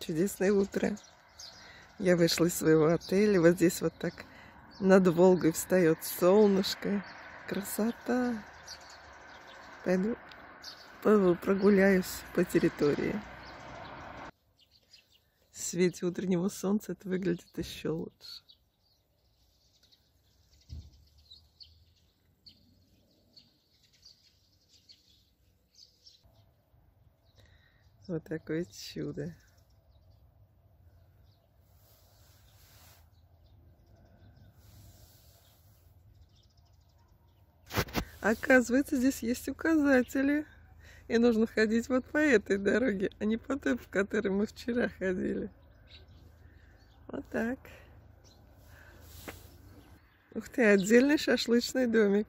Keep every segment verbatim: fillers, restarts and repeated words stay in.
Чудесное утро. Я вышла из своего отеля. Вот здесь вот так над Волгой встает солнышко. Красота. Пойду прогуляюсь по территории. В свете утреннего солнца это выглядит еще лучше. Вот такое чудо. Оказывается, здесь есть указатели. И нужно ходить вот по этой дороге, а не по той, по которой мы вчера ходили. Вот так. Ух ты, отдельный шашлычный домик.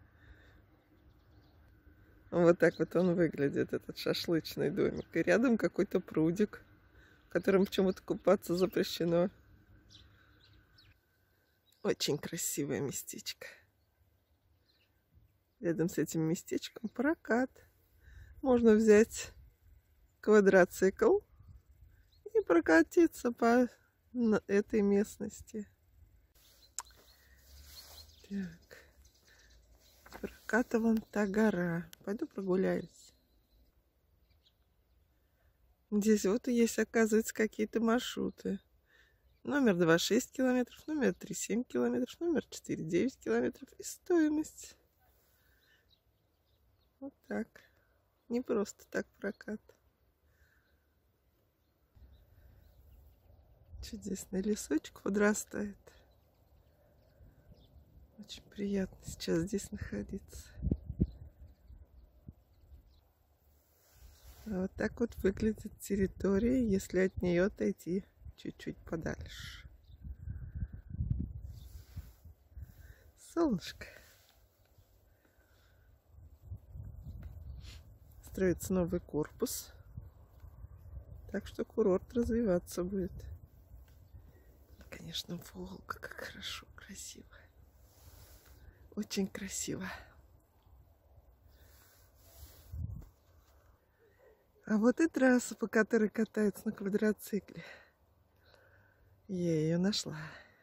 Вот так вот он выглядит, этот шашлычный домик. И рядом какой-то прудик, в котором почему-то купаться запрещено. Очень красивое местечко. Рядом с этим местечком прокат. Можно взять квадроцикл и прокатиться по этой местности. Так. Прокатываем та гора. Пойду прогуляюсь. Здесь вот и есть, оказывается, какие-то маршруты. Номер два шесть километров, номер три семь километров, номер четыре девять километров и стоимость. Вот так. Не просто так прокат. Чудесный лесочек подрастает. Очень приятно сейчас здесь находиться. Вот так вот выглядит территория, если от нее отойти чуть-чуть подальше. Солнышко. Строится новый корпус. Так что курорт развиваться будет. Конечно, Волга, как хорошо, красиво. Очень красиво. А вот и трасса, по которой катаются на квадроцикле. Я ее нашла.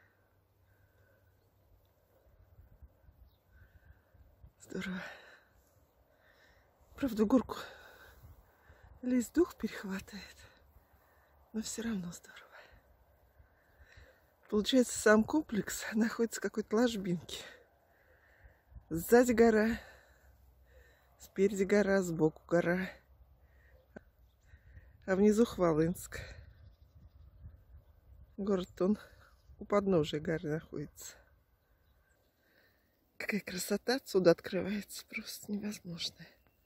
Здорово. Правда, горку лезть дух перехватывает, но все равно здорово. Получается, сам комплекс находится в какой-то ложбинке. Сзади гора, спереди гора, сбоку гора, а внизу Хвалынск. Город он у подножия горы находится. Какая красота отсюда открывается, просто невозможная.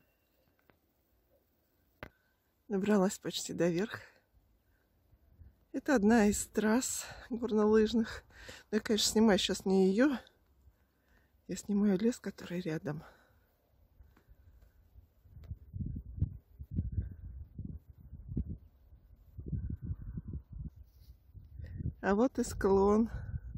Добралась почти до верха. Это одна из трасс горнолыжных. Но я, конечно, снимаю сейчас не ее. Я снимаю лес, который рядом. А вот и склон.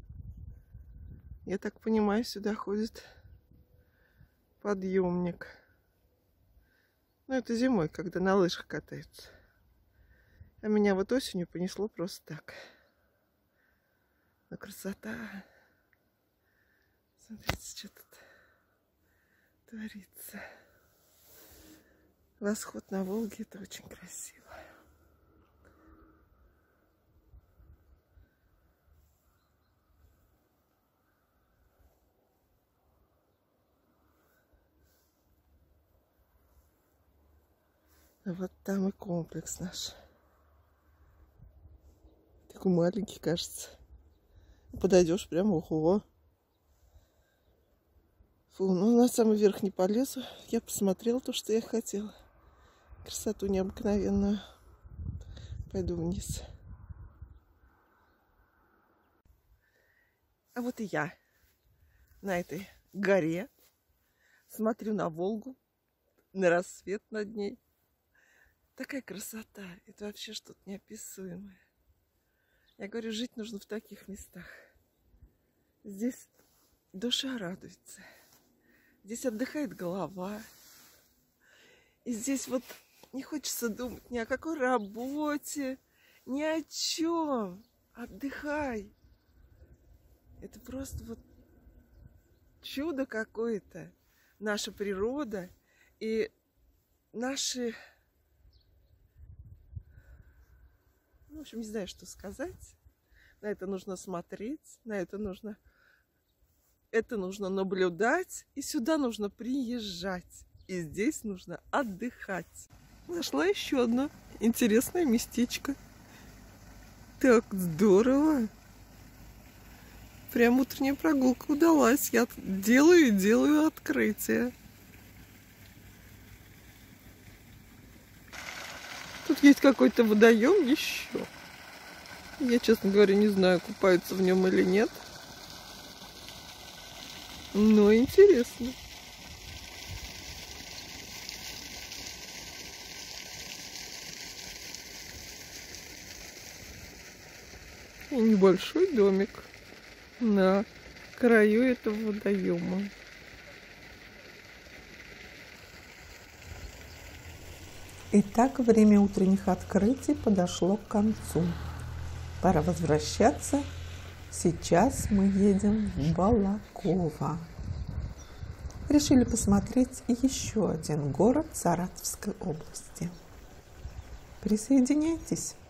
Я так понимаю, сюда ходит подъемник. Ну, это зимой, когда на лыжах катаются. А меня вот осенью понесло просто так. Но красота. Смотрите, что тут творится. Восход на Волге — это очень красиво. А вот там и комплекс наш. Такой маленький, кажется. Подойдешь прямо, ого. Фу, ну на самый верх не полезу. Я посмотрела то, что я хотела. Красоту необыкновенную. Пойду вниз. А вот и я на этой горе. Смотрю на Волгу, на рассвет над ней. Такая красота. Это вообще что-то неописуемое. Я говорю, жить нужно в таких местах. Здесь душа радуется. Здесь отдыхает голова. И здесь вот не хочется думать ни о какой работе, Ни о чем. Отдыхай. Это просто вот чудо какое-то. Наша природа и наши... В общем, не знаю, что сказать. На это нужно смотреть, на это нужно... Это нужно наблюдать, и сюда нужно приезжать. И здесь нужно отдыхать. Нашла еще одно интересное местечко. Так здорово. Прям утренняя прогулка удалась. Я делаю и делаю открытие. Тут есть какой-то водоем еще. Я, честно говоря, не знаю, купаются в нем или нет. Но интересно. И небольшой домик на краю этого водоема. Итак, время утренних открытий подошло к концу. Пора возвращаться. Сейчас мы едем в Балаково. Решили посмотреть еще один город Саратовской области. Присоединяйтесь.